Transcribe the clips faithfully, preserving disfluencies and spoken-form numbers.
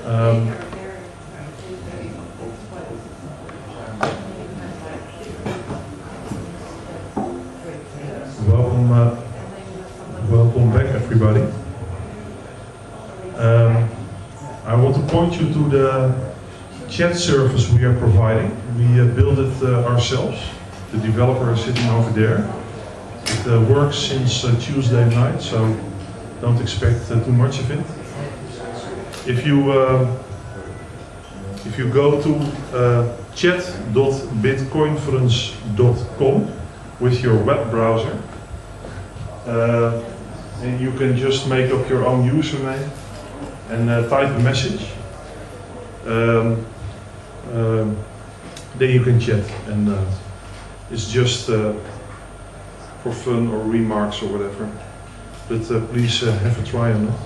Um, welcome, uh, welcome back, everybody. Um, I want to point you to the chat service we are providing. We uh, built it uh, ourselves. The developer is sitting over there. It uh, works since uh, Tuesday night, so don't expect uh, too much of it. If you uh, if you go to uh, chat dot bitconference dot com with your web browser, uh, and you can just make up your own username and uh, type a message. Um, um, then you can chat, and uh, it's just uh, for fun or remarks or whatever. But uh, please uh, have a try on it.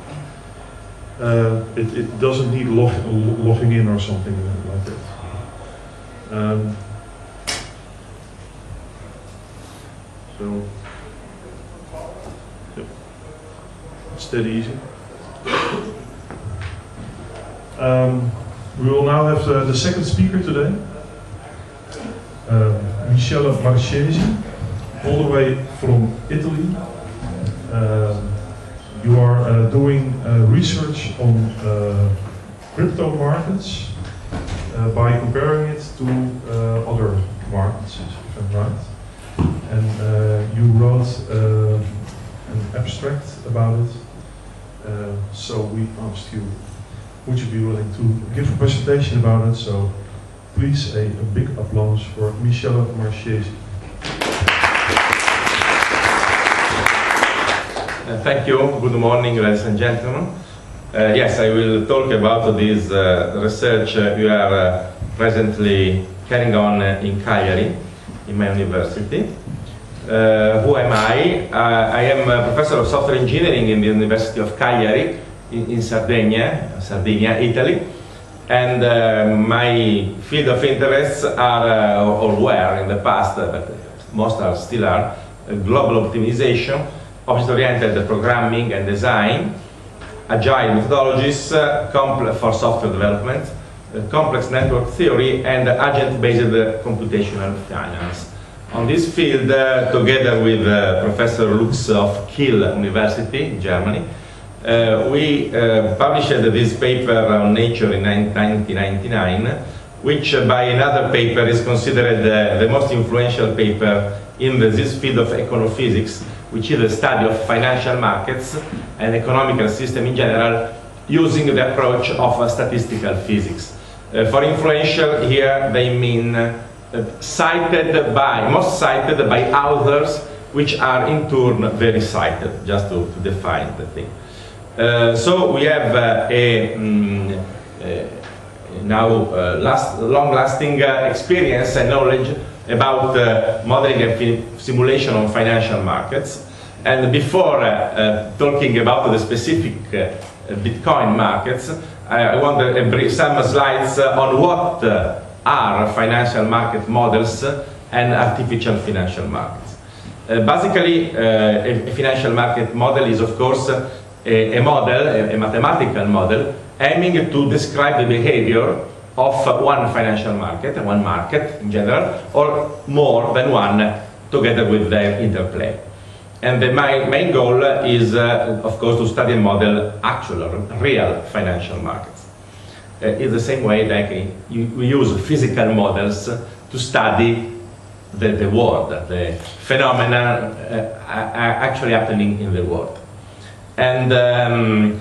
Uh, it, it doesn't need log logging in or something like that. Um, so, yep. It's that easy. Um, we will now have uh, the second speaker today, uh, Michele Marchesi, all the way from Italy. Uh, You are uh, doing uh, research on uh, crypto markets uh, by comparing it to uh, other markets, if I'm right. And uh, you wrote uh, an abstract about it. Uh, so we asked you, would you be willing to give a presentation about it? So please, a, a big applause for Michele Marchesi. Uh, thank you. Good morning, ladies and gentlemen. Uh, yes, I will talk about this uh, research uh, we are uh, presently carrying on uh, in Cagliari, in my university. Uh, who am I? Uh, I am a professor of software engineering in the University of Cagliari, in, in Sardinia, Sardinia, Italy. And uh, my field of interests are, uh, or were in the past, uh, but most are still are, uh, global optimization, object-oriented programming and design, agile methodologies uh, for software development, uh, complex network theory, and agent-based uh, computational finance. On this field, uh, together with uh, Professor Lux of Kiel University in Germany, uh, we uh, published this paper on Nature in nineteen ninety-nine, which uh, by another paper is considered uh, the most influential paper in the, this field of econophysics, which is the study of financial markets and economical system in general, using the approach of uh, statistical physics. Uh, for influential here, they mean uh, cited by, most cited by authors which are in turn very cited, just to, to define the thing. Uh, so we have uh, a um, uh, now uh, last, long-lasting uh, experience and knowledge about uh, modeling and simulation on financial markets. And before uh, uh, talking about the specific uh, Bitcoin markets, I, I want to bring some slides uh, on what uh, are financial market models and artificial financial markets. Uh, basically, uh, a, a financial market model is, of course, a, a model, a, a mathematical model, aiming to describe the behavior of one financial market, one market in general, or more than one together with their interplay. And the, my main goal is, uh, of course, to study and model actual, real financial markets. Uh, in the same way that you, we use physical models to study the, the world, the phenomena uh, actually happening in the world. And um,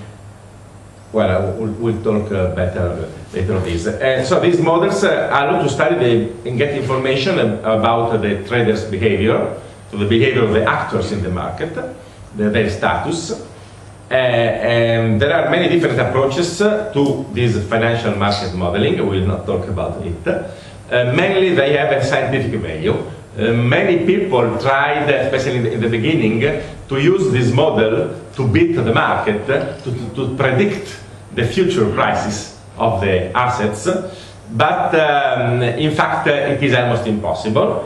well, we'll, we'll talk uh, better later on this. Uh, so these models uh, allow to study the, and get information about the traders' behavior, so the behavior of the actors in the market, the, their status. Uh, and there are many different approaches to this financial market modeling. We will not talk about it. Uh, mainly they have a scientific value. Uh, many people tried, especially in the, in the beginning, to use this model to beat the market, to, to, to predict the future prices of the assets, but um, in fact uh, it is almost impossible.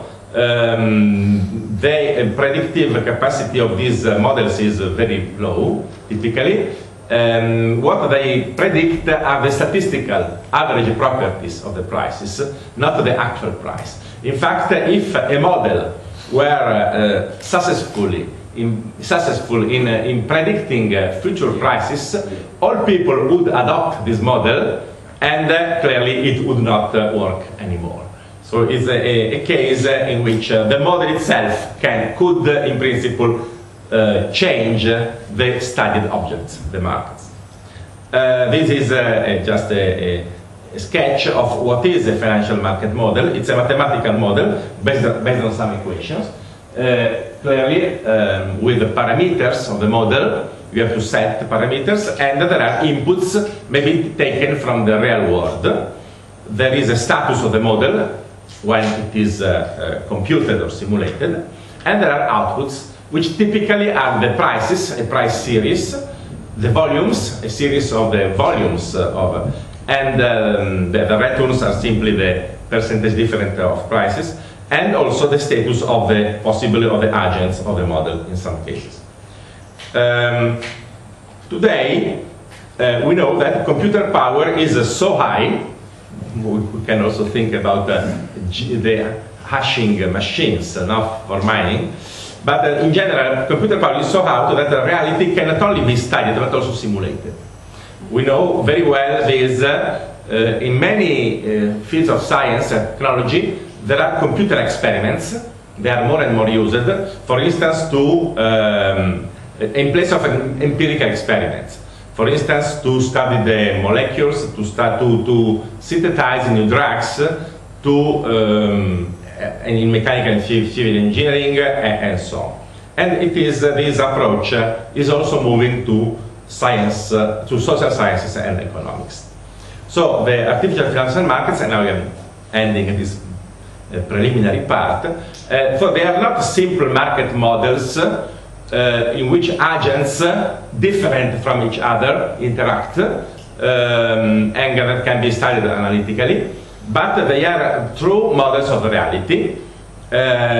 Um, the uh, predictive capacity of these uh, models is uh, very low, typically, um, what they predict are the statistical average properties of the prices, not the actual price. In fact, if a model were uh, successfully in, successful in, uh, in predicting uh, future prices, all people would adopt this model, and uh, clearly it would not uh, work anymore. So it's a, a case uh, in which uh, the model itself can, could, uh, in principle, uh, change uh, the studied objects, the markets. Uh, this is uh, just a, a, a sketch of what is a financial market model. It's a mathematical model based on, based on some equations. Uh, clearly, um, with the parameters of the model, you have to set parameters, and there are inputs maybe taken from the real world. There is a status of the model when it is uh, uh, computed or simulated, and there are outputs which typically are the prices, a price series, the volumes, a series of the volumes uh, of, and um, the, the returns are simply the percentage difference of prices, and also the status of the possibility of the agents of the model in some cases. Um, today, uh, we know that computer power is uh, so high. We can also think about uh, the hashing machines, uh, not for mining. But uh, in general, computer power is so high that the reality can not only be studied but also simulated. We know very well this uh, uh, in many uh, fields of science and technology, there are computer experiments. They are more and more used. For instance, to um, in place of an empirical experiments. For instance, to study the molecules, to start to, to synthesize new drugs, to um, in mechanical and civil engineering, and, and so on. And it is uh, this approach uh, is also moving to science, uh, to social sciences and economics. So the artificial financial markets, and now we are ending this uh, preliminary part. Uh, so they are not simple market models. Uh, in which agents uh, different from each other interact um, and that can be studied analytically, but they are true models of reality uh,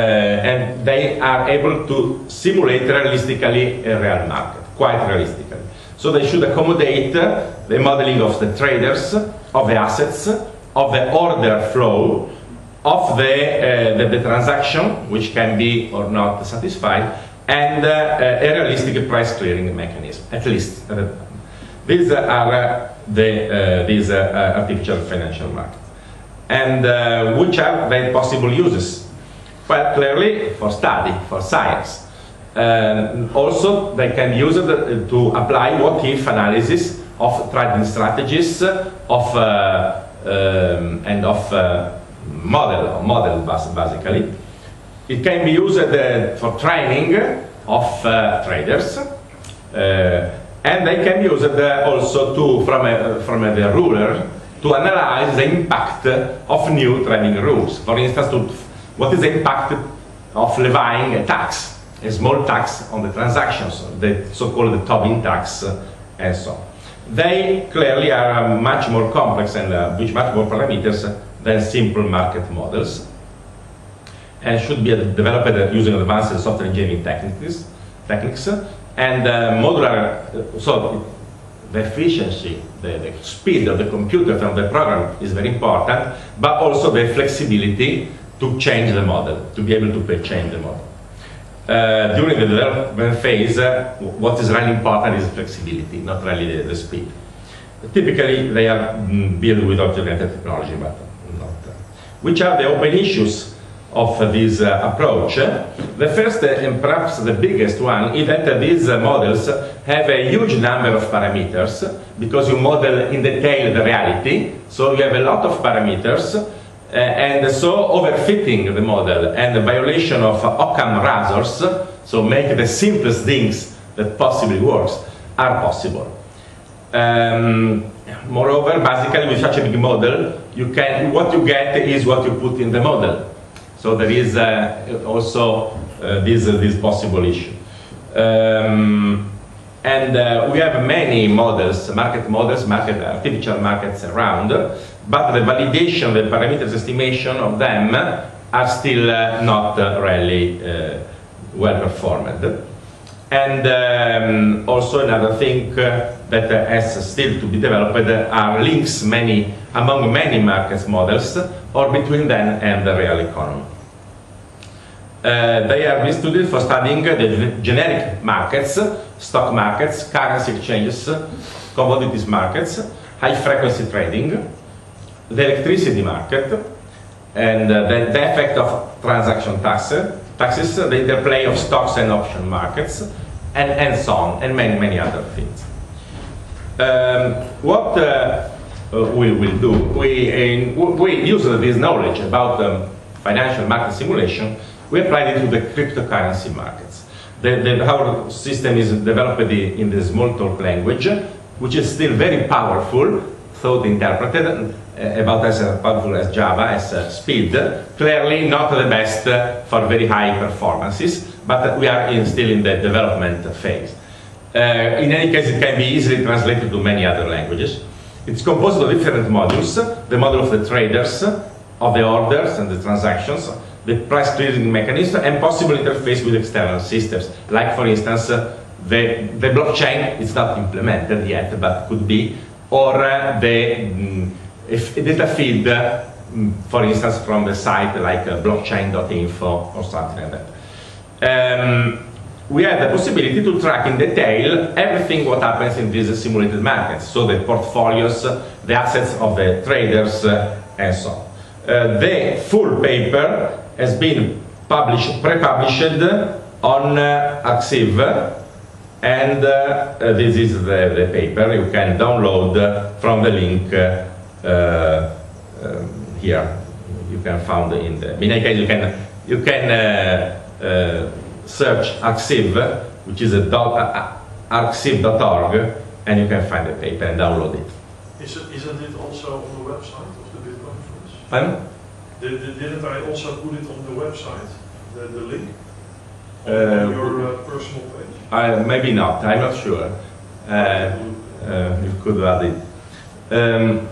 and they are able to simulate realistically a real market, quite realistically. So they should accommodate uh, the modeling of the traders, of the assets, of the order flow, of the, uh, the, the transaction, which can be or not satisfied, and uh, a realistic price clearing mechanism, at least. Uh, these are uh, the, uh, these uh, artificial financial markets. And uh, which are their possible uses? Well, clearly for study, for science. Uh, also, they can be used to apply what-if analysis of trading strategies, of uh, um, and of uh, model, model basically. It can be used uh, for training of uh, traders, uh, and they can be used uh, also to, from, a, from a, the ruler to analyze the impact of new trading rules. For instance, to, what is the impact of levying a tax, a small tax on the transactions, the so-called Tobin tax, uh, and so on. They clearly are uh, much more complex and uh, with much more parameters than simple market models, and should be developed using advanced software engineering techniques, techniques and uh, modular, so the efficiency, the, the speed of the computer from the program is very important, but also the flexibility to change the model, to be able to change the model. Uh, during the development phase, uh, what is really important is flexibility, not really the, the speed. Typically, they are mm, built with object-oriented technology, but not. Uh, which are the open issues of uh, this uh, approach? The first uh, and perhaps the biggest one is that uh, these uh, models have a huge number of parameters because you model in detail the reality, so you have a lot of parameters, uh, and so overfitting the model and the violation of uh, Occam razors, so make the simplest things that possibly works, are possible. Um, moreover, basically with such a big model, you can, what you get is what you put in the model. So there is uh, also uh, this, uh, this possible issue. Um, and uh, we have many models, market models, market, artificial markets around, but the validation, the parameters estimation of them are still uh, not uh, really uh, well performed. And um, also another thing, uh, that uh, has still to be developed are links many, among many markets models or between them and the real economy. Uh, they are been studied for studying the generic markets, stock markets, currency exchanges, commodities markets, high frequency trading, the electricity market, and uh, the, the effect of transaction taxes, taxes, the interplay of stocks and option markets, and, and so on, and many, many other things. Um, what uh, we will do, we, uh, we use this knowledge about um, financial market simulation, we applied it to the cryptocurrency markets. The, the, our system is developed in the Smalltalk language, which is still very powerful, thought interpreted, uh, about as uh, powerful as Java, as uh, speed. Clearly not the best uh, for very high performances, but uh, we are in, still in the development phase. Uh, in any case, it can be easily translated to many other languages. It's composed of different modules: the module of the traders, of the orders and the transactions, the price clearing mechanism, and possible interface with external systems. Like, for instance, uh, the, the blockchain is not implemented yet, but could be, or uh, the mm, if data feed, uh, mm, for instance, from the site like uh, blockchain dot info or something like that. Um, we have the possibility to track in detail everything what happens in these simulated markets, so the portfolios, the assets of the traders, uh, and so on. Uh, the full paper has been published, pre-published on uh, Arxiv, and uh, uh, this is the, the paper you can download uh, from the link uh, uh, um, here. You can find in the. In any case, you can you can uh, uh, search Arxiv, which is a dot, uh, arxiv dot org, and you can find the paper and download it. Is it isn't it also on the website of the Bitcoin Conference? Pardon? Did, did, didn't I also put it on the website, the, the link, on, Uh, on your uh, personal page? Uh, maybe not, I'm not sure. Uh, uh, you could add it. Um,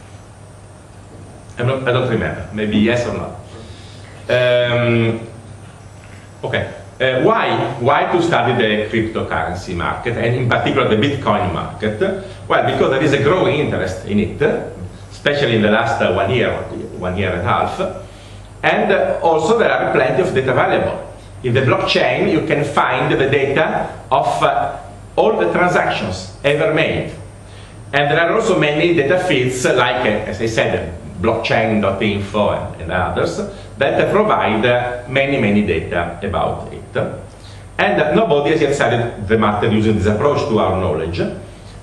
I'm not, I don't remember, maybe yes or not. Um, okay, uh, why, why to study the cryptocurrency market, and in particular the Bitcoin market? Well, because there is a growing interest in it, especially in the last uh, one year, one year and a half, and uh, also there are plenty of data available. In the blockchain, you can find the data of uh, all the transactions ever made. And there are also many data feeds, uh, like, uh, as I said, blockchain dot info and, and others, that uh, provide uh, many, many data about it. And uh, nobody has yet studied the matter using this approach to our knowledge. And,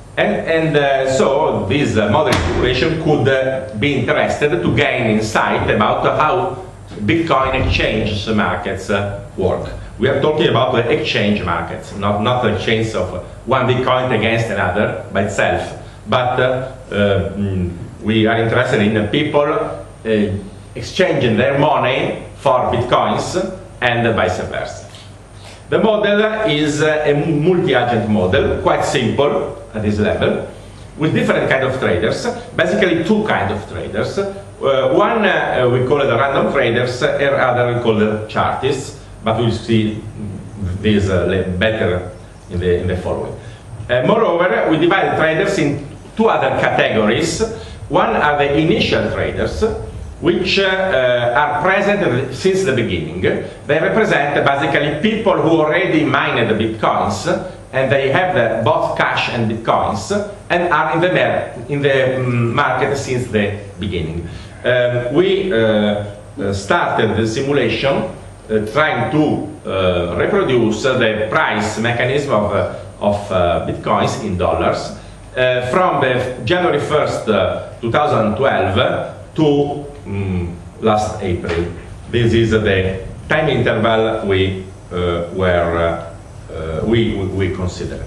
and uh, so this uh, model simulation could uh, be interested to gain insight about uh, how Bitcoin exchange markets uh, work. We are talking about the exchange markets, not, not the exchange of one Bitcoin against another by itself, but uh, uh, mm, we are interested in uh, people uh, exchanging their money for Bitcoins and uh, vice versa. The model is uh, a multi-agent model, quite simple at this level, with different kind of traders, basically two kind of traders. Uh, one uh, we call it random traders, and uh, other we call it chartists, but we'll see this uh, better in the, in the following. Uh, moreover, we divide traders in two other categories. One are the initial traders, which uh, uh, are present since the beginning. They represent basically people who already mined the Bitcoins, and they have the, both cash and Bitcoins, and are in the, in the um, market since the beginning. Um, we uh, uh, started the simulation uh, trying to uh, reproduce uh, the price mechanism of, uh, of uh, Bitcoins in dollars uh, from the January first, uh, two thousand twelve to um, last April. This is uh, the time interval we uh, were uh, uh, we, we considered.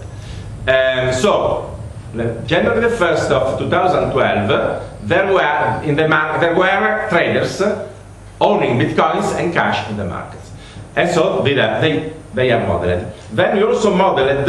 Um, so, January the first of two thousand twelve, there were in the mar there were traders owning Bitcoins and cash in the markets, and so they they, they are modeled. Then we also modeled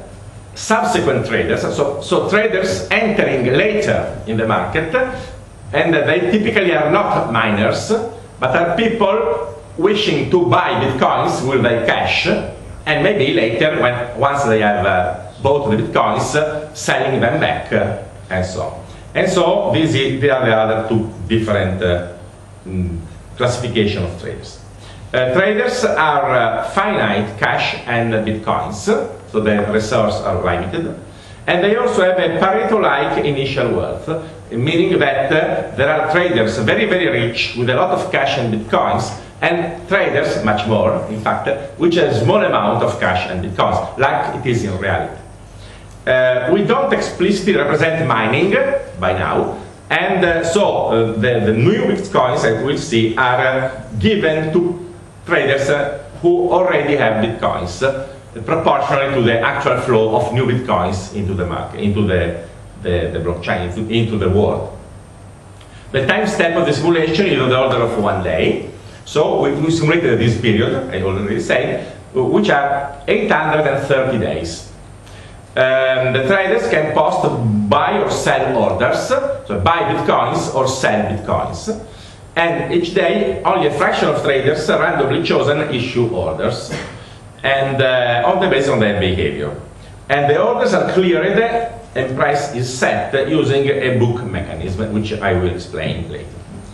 subsequent traders, so so traders entering later in the market, and they typically are not miners, but are people wishing to buy Bitcoins with their cash, and maybe later, when once they have uh, bought the Bitcoins, selling them back, uh, and so on. And so these are the other two different uh, mm, classification of traders. Uh, traders are uh, finite cash and bitcoins, so the resources are limited, and they also have a Pareto-like initial wealth, meaning that uh, there are traders very, very rich with a lot of cash and bitcoins, and traders, much more, in fact, which have a small amount of cash and bitcoins, like it is in reality. Uh, we don't explicitly represent mining by now, and uh, so uh, the, the new bitcoins that we'll see are uh, given to traders uh, who already have bitcoins, uh, proportionally to the actual flow of new bitcoins into the market, into the, the, the blockchain, into, into the world. The time step of the simulation is on the order of one day. So we, we simulated this period, I already said, which are eight hundred thirty days. Um, the traders can post buy or sell orders, so buy bitcoins or sell bitcoins. And each day, only a fraction of traders randomly chosen issue orders, and uh, on the basis of their behavior. And the orders are cleared and price is set using a book mechanism, which I will explain later.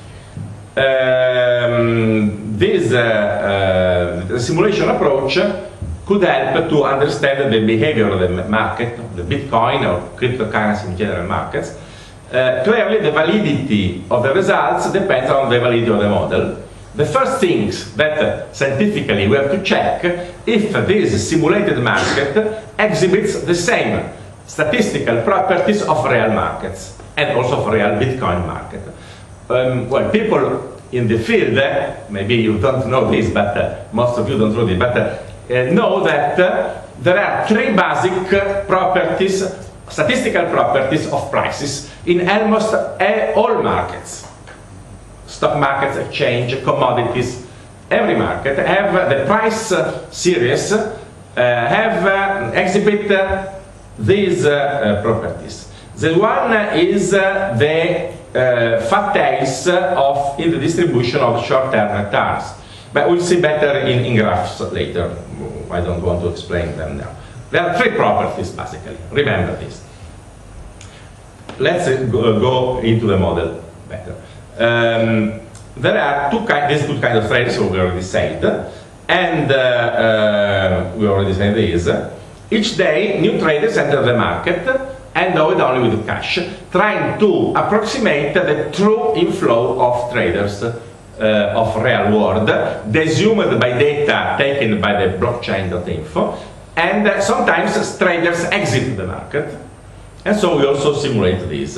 Um, this uh, uh, simulation approach could help to understand the behavior of the market, the Bitcoin or cryptocurrency in general markets. Uh, clearly, the validity of the results depends on the validity of the model. The first things that uh, scientifically we have to check if this simulated market exhibits the same statistical properties of real markets and also of real Bitcoin market. Um, well, people in the field, uh, maybe you don't know this, but uh, most of you don't know this, but uh, uh, know that uh, there are three basic uh, properties, statistical properties of prices in almost uh, all markets. Stock markets, exchange, commodities, every market have uh, the price uh, series uh, have uh, exhibit uh, these uh, uh, properties. The one is uh, the uh, fat tails of in the distribution of short-term returns, but we'll see better in, in graphs later. I don't want to explain them now. There are three properties basically. Remember this. Let's uh, go, go into the model better. Um, there are two kind, these two kinds of traders, so we already said, and uh, uh, we already said this. Each day, new traders enter the market and do it only with cash, trying to approximate the true inflow of traders uh, of real world, desumed by data taken by the blockchain dot info, and uh, sometimes traders exit the market, and so we also simulate this.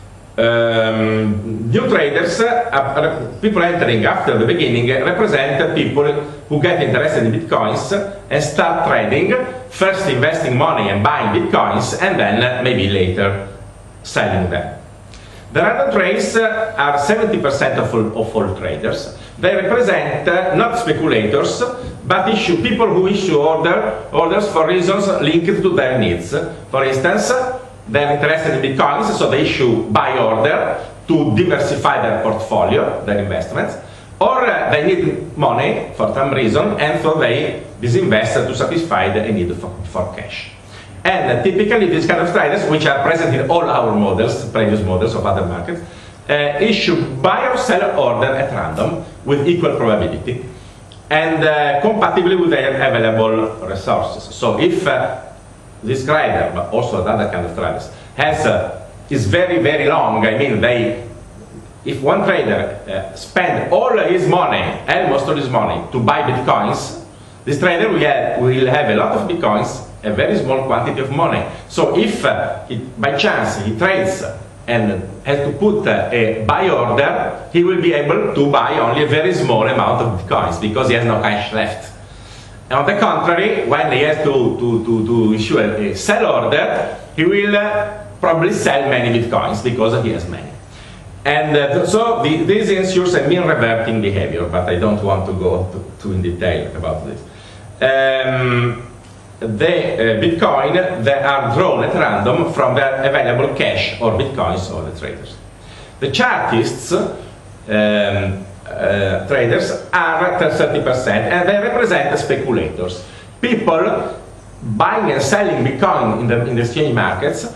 Um, new traders, uh, people entering after the beginning, represent people who get interested in bitcoins and start trading, first investing money and buying bitcoins, and then uh, maybe later selling them. The random trades uh, are seventy percent of all, of all traders. They represent uh, not speculators, but issue people who issue order, orders for reasons linked to their needs. For instance, they're interested in bitcoins, so they issue buy order to diversify their portfolio, their investments, or uh, they need money for some reason, and so they disinvest to satisfy the need for, for cash. And uh, typically these kind of traders, which are present in all our models, previous models of other markets, uh, issue buy or sell order at random with equal probability and uh, compatibly with their available resources. So if uh, this trader, but also other kind of traders, has uh, is very very long. I mean, they, if one trader uh, spend all his money, almost all his money, to buy bitcoins, this trader will have, will have a lot of bitcoins, a very small quantity of money. So if uh, it, by chance he trades and has to put uh, a buy order, he will be able to buy only a very small amount of bitcoins because he has no cash left. On the contrary, when he has to, to, to, to issue a, a sell order, he will uh, probably sell many bitcoins because he has many. And uh, so the, this ensures a mean reverting behavior, but I don't want to go to, to in detail about this. Um, the uh, Bitcoin, they are drawn at random from the available cash or bitcoins of the traders. The chartists, um, Uh, traders are thirty percent, and they represent the speculators, people buying and selling Bitcoin in the, in the exchange markets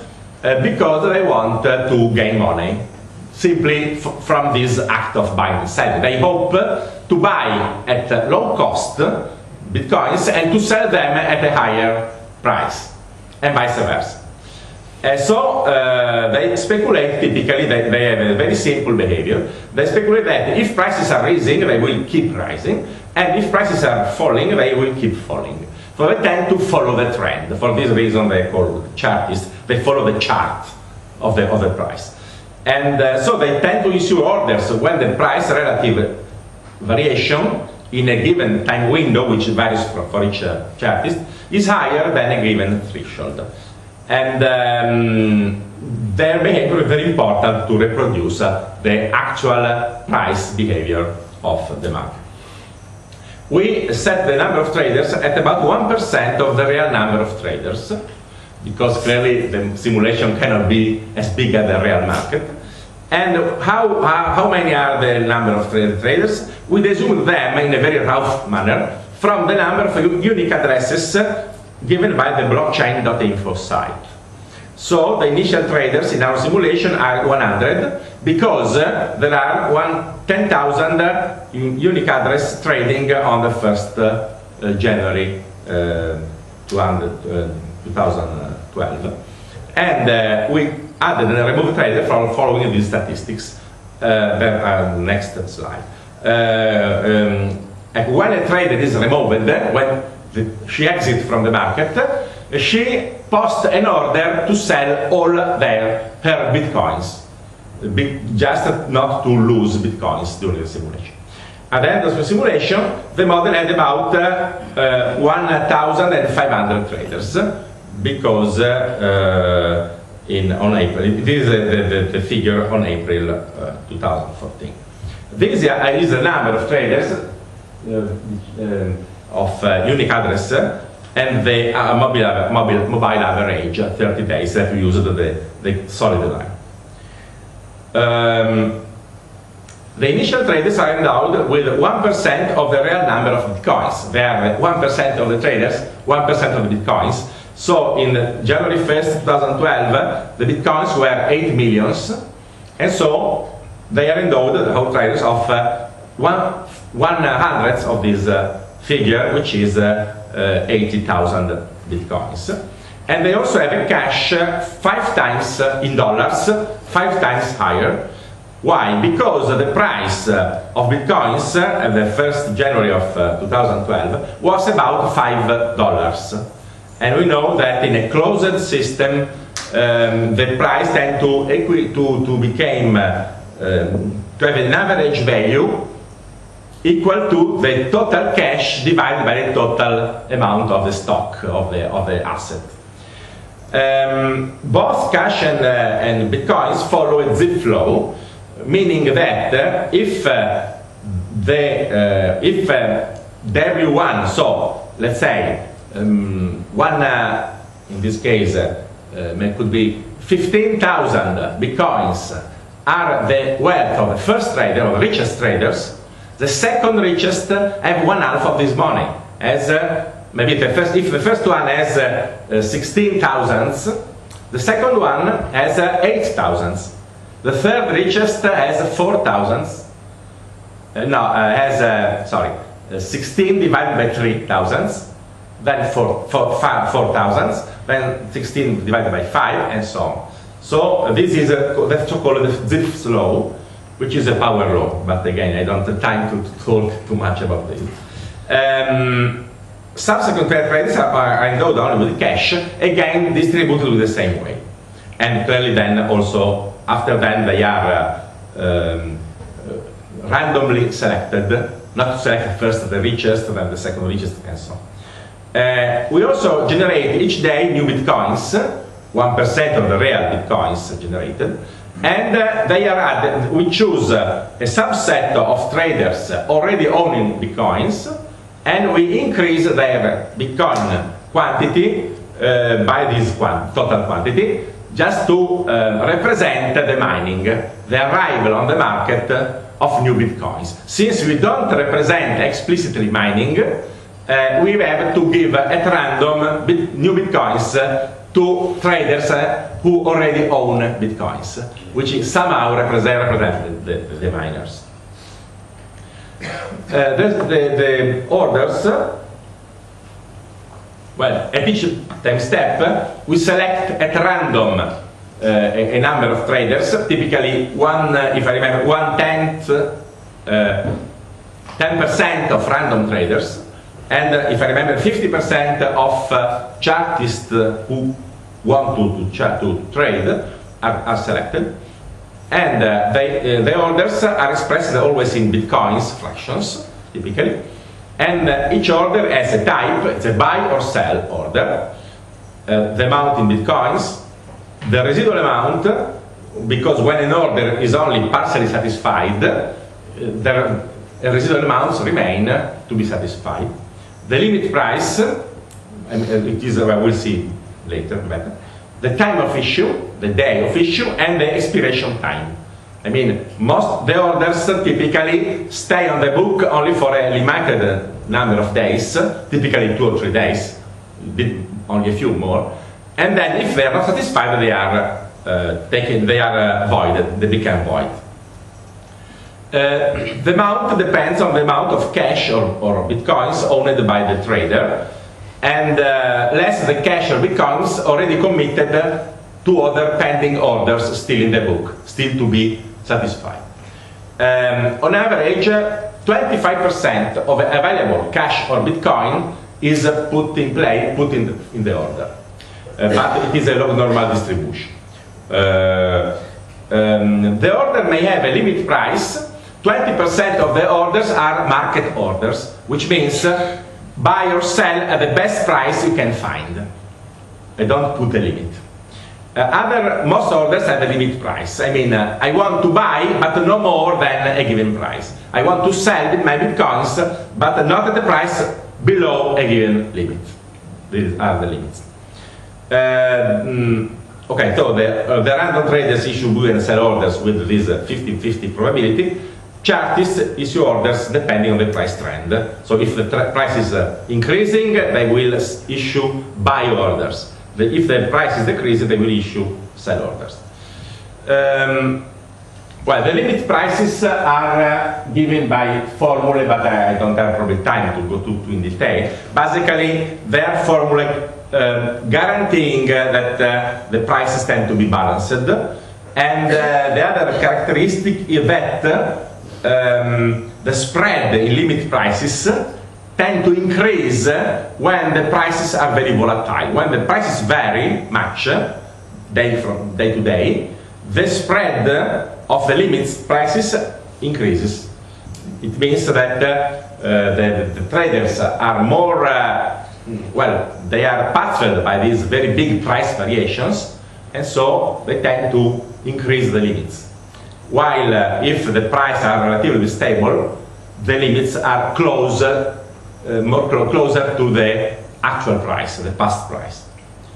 uh, because they want uh, to gain money simply f from this act of buying and selling. They hope to buy at uh, low cost bitcoins and to sell them at a higher price, and vice versa. Uh, so uh, they speculate, typically they, they have a very simple behavior. They speculate that if prices are rising, they will keep rising, and if prices are falling, they will keep falling. So they tend to follow the trend. For this reason they call chartists, they follow the chart of the, of the price. And uh, so they tend to issue orders when the price relative variation in a given time window, which varies for, for each uh, chartist, is higher than a given threshold. And um, their behavior is very important to reproduce uh, the actual price behavior of the market. We set the number of traders at about one percent of the real number of traders, because clearly the simulation cannot be as big as the real market. And how, how, how many are the number of tra traders? We desume them in a very rough manner from the number of unique addresses given by the blockchain dot info site. So the initial traders in our simulation are one hundred, because uh, there are ten thousand uh, unique address trading on the first uh, uh, January uh, two thousand twelve. And uh, we added and removed trader from following these statistics. Uh, that are next slide. Uh, um, and when a trader is removed, when the, she exits from the market, she posts an order to sell all their her bitcoins, just not to lose bitcoins during the simulation. At the end of the simulation, the model had about uh, uh, one thousand five hundred traders, because uh, uh, in on April, this is the, the, the figure on April uh, two thousand fourteen. This is the number of traders uh, uh, of uh, unique address, and the uh, mobile, mobile, mobile average, thirty days, that we used the, the solid line. Um, the initial traders are endowed with one percent of the real number of bitcoins. They are one percent of the traders, one percent of the bitcoins. So in January first, two thousand twelve, the bitcoins were eight millions, and so they are endowed, the whole traders, of uh, one, one hundredth of this uh, figure, which is uh, uh, eighty thousand bitcoins. And they also have a cash uh, five times uh, in dollars, five times higher. Why? Because uh, the price uh, of bitcoins uh, at the first January of uh, two thousand twelve was about five dollars. And we know that in a closed system, um, the price tends to, to, to become, uh, um, to have an average value equal to the total cash divided by the total amount of the stock, of the, of the asset. Um, both cash and, uh, and bitcoins follow a zip flow, meaning that uh, if uh, the uh, if uh, W one, so let's say um, one, uh, in this case, uh, uh, it could be fifteen thousand bitcoins are the wealth of the first trader, or the richest traders. The second richest have one half of this money, as uh, maybe the first, if the first one has uh, uh, sixteen thousands, the second one has uh, eight thousands. The third richest has four thousands. Uh, no, uh, has uh, sorry, uh, sixteen divided by three thousands, then four, four, five, four thousands, then sixteen divided by five, and so on. So uh, this is a, that's called the Zipf's law, which is a power law. But again, I don't have time to, to talk too much about this. Um, subsequent traders are, are endowed only with cash, again distributed in the same way, and clearly then also. After then, they are uh, um, uh, randomly selected, not to select first the richest, then the second richest, and so on. Uh, we also generate each day new bitcoins, one percent of the real bitcoins generated, and uh, they are added. We choose uh, a subset of traders already owning bitcoins, and we increase their bitcoin quantity uh, by this quant total quantity, just to uh, represent the mining, the arrival on the market of new bitcoins. Since we don't represent explicitly mining, uh, we have to give at random bit new bitcoins to traders uh, who already own bitcoins, which somehow represent, represent the, the, the miners. Uh, the, the, the orders, uh, well, at each time step, uh, we select at random uh, a, a number of traders, typically one, uh, if I remember, one tenth, uh, ten percent of random traders, and uh, if I remember, fifty percent of uh, chartists uh, who want to, to, to trade are, are selected. And uh, they, uh, the orders are expressed always in bitcoins, fractions, typically. And uh, each order has a type, it's a buy or sell order. Uh, the amount in bitcoins, the residual amount, because when an order is only partially satisfied, uh, there are, uh, residual amounts remain to be satisfied. The limit price, and it is, uh, we'll see later better. The time of issue, the day of issue, and the expiration time. I mean, most the orders typically stay on the book only for a limited number of days, typically two or three days, only a few more. And then, if they are not satisfied, they are uh, taken, they are uh, voided, they become void. Uh, the amount depends on the amount of cash or, or bitcoins owned by the trader, and uh, less the cash or bitcoins already committed to other pending orders still in the book, still to be satisfied. Um, on average, twenty-five percent of available cash or bitcoin is uh, put in play, put in the, in the order, uh, but it is a normal distribution. Uh, um, the order may have a limit price. twenty percent of the orders are market orders, which means uh, buy or sell at the best price you can find. I don't put a limit. Uh, other, most orders have a limit price. I mean, uh, I want to buy, but no more than a given price. I want to sell with my bitcoins, but not at the price below a given limit. These are the limits. Uh, mm, okay, so the, uh, the random traders issue buy and sell orders with this fifty fifty probability. Chartists issue orders depending on the price trend. So if the price is uh, increasing, they will issue buy orders. The, if the price is decreasing, they will issue sell orders. Um, well, the limit prices are uh, given by formula, but I don't have probably time to go to, to in detail. Basically, they are formula uh, guaranteeing uh, that uh, the prices tend to be balanced. And uh, the other characteristic is that uh, Um, the spread in limit prices tend to increase when the prices are very volatile. When the prices vary much, day from day to day, the spread of the limit prices increases. It means that uh, the, the traders are more, uh, well, they are puzzled by these very big price variations, and so they tend to increase the limits. While uh, if the prices are relatively stable, the limits are closer, uh, more clo closer to the actual price, the past price.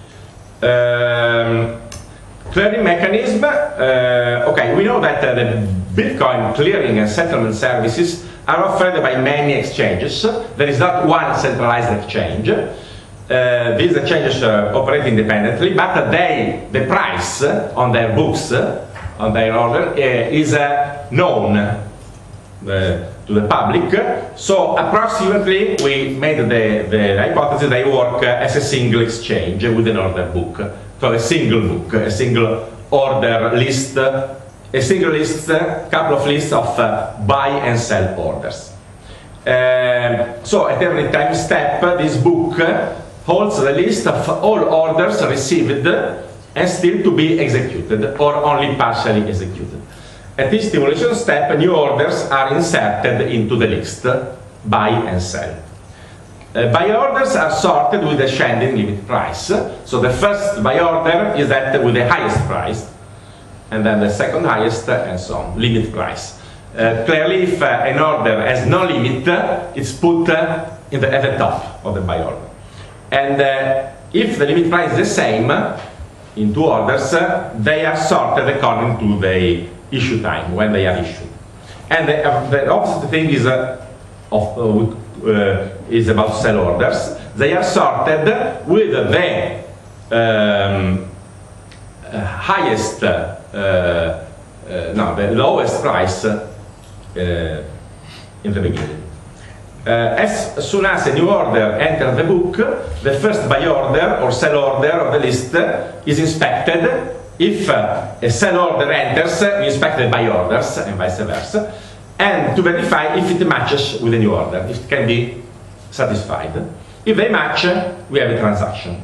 Um, clearing mechanism, uh, okay, we know that uh, the Bitcoin clearing and settlement services are offered by many exchanges. There is not one centralized exchange. Uh, these exchanges uh, operate independently, but they, the price on their books, on their order, uh, is uh, known uh, to the public. So approximately we made the, the hypothesis they work uh, as a single exchange with an order book. So a single book, a single order list, a single list, a couple of lists of uh, buy and sell orders. Uh, so at every time step, this book holds the list of all orders received and still to be executed, or only partially executed. At this stimulation step, new orders are inserted into the list, buy and sell. Uh, buy orders are sorted with ascending limit price. So the first buy order is that with the highest price, and then the second highest, and so on, limit price. Uh, clearly, if uh, an order has no limit, it's put uh, in the, at the top of the buy order. And uh, if the limit price is the same, in two orders, uh, they are sorted according to the issue time, when they are issued. And the, uh, the opposite thing is, uh, of, uh, uh, is about sell orders. They are sorted with the um, uh, highest, uh, uh, no, the lowest price uh, in the beginning. Uh, as soon as a new order enters the book, the first buy order or sell order of the list is inspected. If uh, a sell order enters, we inspect the buy orders and vice versa, and to verify if it matches with the new order, if it can be satisfied. If they match, we have a transaction.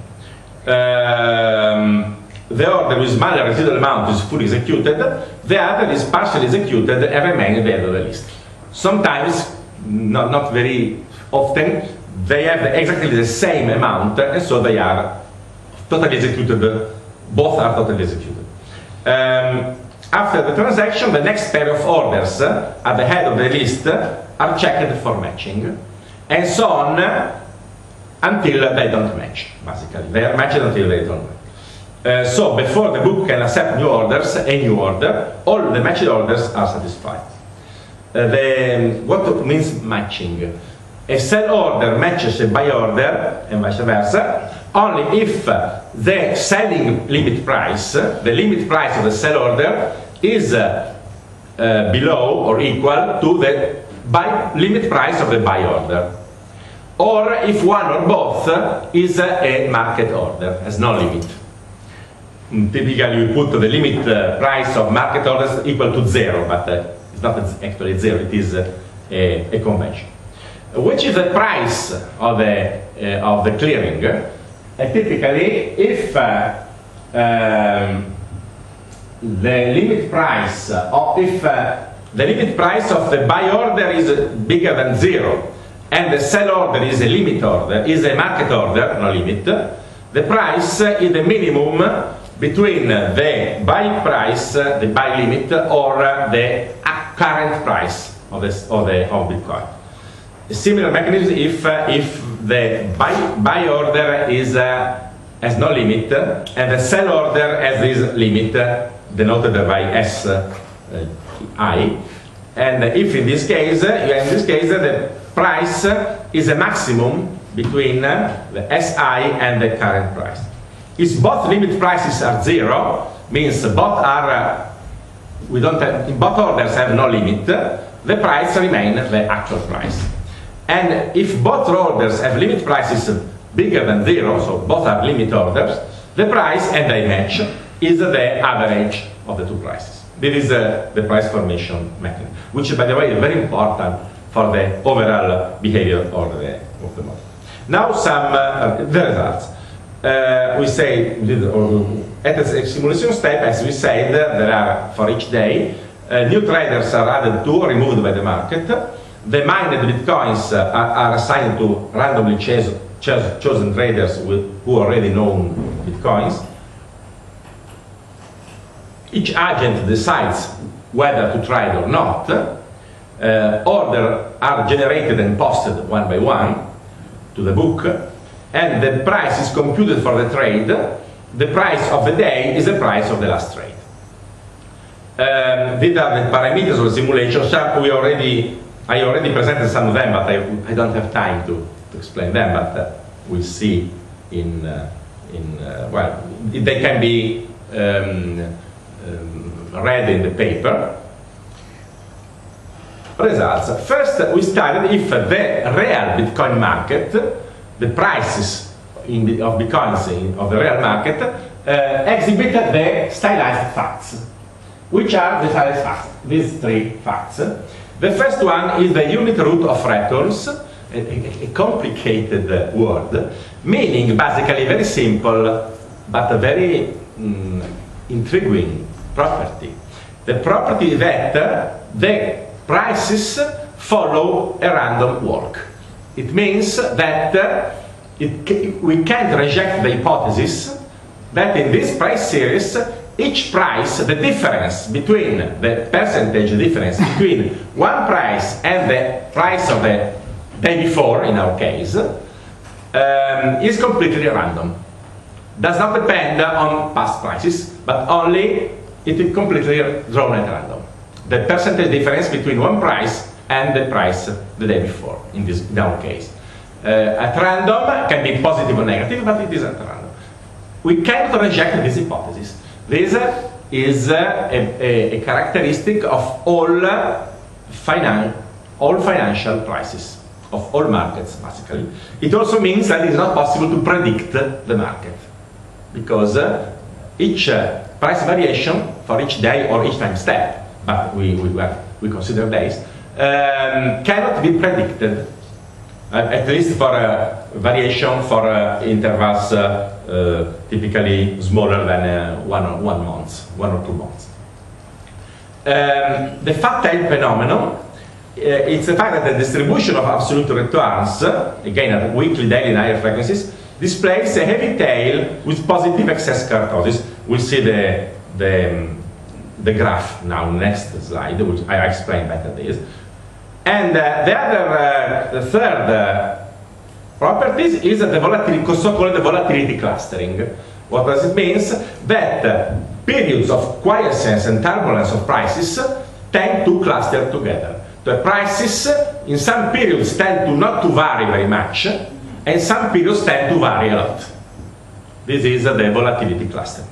Um, the order with smaller residual amount is fully executed, the other is partially executed and remains at the end of the list. Sometimes, not, not very often, they have exactly the same amount, and so they are totally executed. Both are totally executed. Um, after the transaction, the next pair of orders uh, at the head of the list uh, are checked for matching, and so on uh, until they don't match, basically. They are matched until they don't match. Uh, so before the book can accept new orders, a new order, all the matched orders are satisfied. Uh, the, what means matching? A sell order matches a buy order, and vice versa, only if uh, the selling limit price, uh, the limit price of the sell order, is uh, uh, below or equal to the buy limit price of the buy order. Or if one or both uh, is uh, a market order, has no limit. Mm, typically we put the limit uh, price of market orders equal to zero, but uh, it's not actually zero, it is uh, a, a convention. Which is the price of the, uh, of the clearing? Uh, typically, if uh, um, the limit price, of, if uh, the limit price of the buy order is bigger than zero, and the sell order is a limit order, is a market order, no limit, the price is the minimum between the buy price, the buy limit, or the current price of, this, of, the, of Bitcoin. A similar mechanism if, uh, if the buy, buy order is, uh, has no limit and the sell order has this limit uh, denoted by S uh, I, and if in this case, uh, in this case uh, the price uh, is a maximum between uh, the S I and the current price. If both limit prices are zero, means both are uh, we don't have, both orders have no limit, the price remains the actual price. And if both orders have limit prices bigger than zero, so both are limit orders, the price, and they match, is the average of the two prices. This is uh, the price formation mechanism, which, by the way, is very important for the overall behavior of the, of the model. Now, some uh, the results. Uh, we say, at the simulation step, as we said, there are, for each day, uh, new traders are added to or removed by the market. The mined bitcoins uh, are, are assigned to randomly choos choos chosen traders with, who already know bitcoins. Each agent decides whether to trade or not. Uh, orders are generated and posted one by one to the book, and the price is computed for the trade. The price of the day is the price of the last trade. Um, these are the parameters of the simulation. So we already I already presented some of them, but I, I don't have time to, to explain them, but uh, we'll see in, uh, in uh, well, they can be um, um, read in the paper. Results. First, we started if the real Bitcoin market, the prices in the, of Bitcoins in, of the real market, uh, exhibited the stylized facts. Which are the stylized facts? These three facts. The first one is the unit root of returns, a, a, a complicated uh, word, meaning basically very simple, but a very mm, intriguing property. The property that uh, the prices follow a random walk. It means that uh, it, we can't reject the hypothesis that in this price series each price, the difference between the percentage difference between one price and the price of the day before, in our case, um, is completely random. Does not depend on past prices, but only it is completely drawn at random. The percentage difference between one price and the price the day before, in this in our case. Uh, at random can be positive or negative, but it is at random. we cannot reject this hypothesis. This is a, a, a characteristic of all, finan all financial prices, of all markets, basically. It also means that it's not possible to predict the market, because uh, each uh, price variation for each day or each time step, but we, we, we consider days, um, cannot be predicted, uh, at least for a variation for uh, intervals uh, uh, typically smaller than uh, one, one month, one or two months. Um, the fat tail phenomenon, uh, it's the fact that the distribution of absolute returns, uh, again at weekly, daily, and higher frequencies, displays a heavy tail with positive excess kurtosis. We'll see the, the, um, the graph now, next slide, which I explain better this. And uh, the other, uh, the third uh, properties is the volatility, so-called volatility clustering. What does it mean? That uh, periods of quiescence and turbulence of prices tend to cluster together. The prices in some periods tend to not to vary very much, and some periods tend to vary a lot. This is uh, the volatility clustering.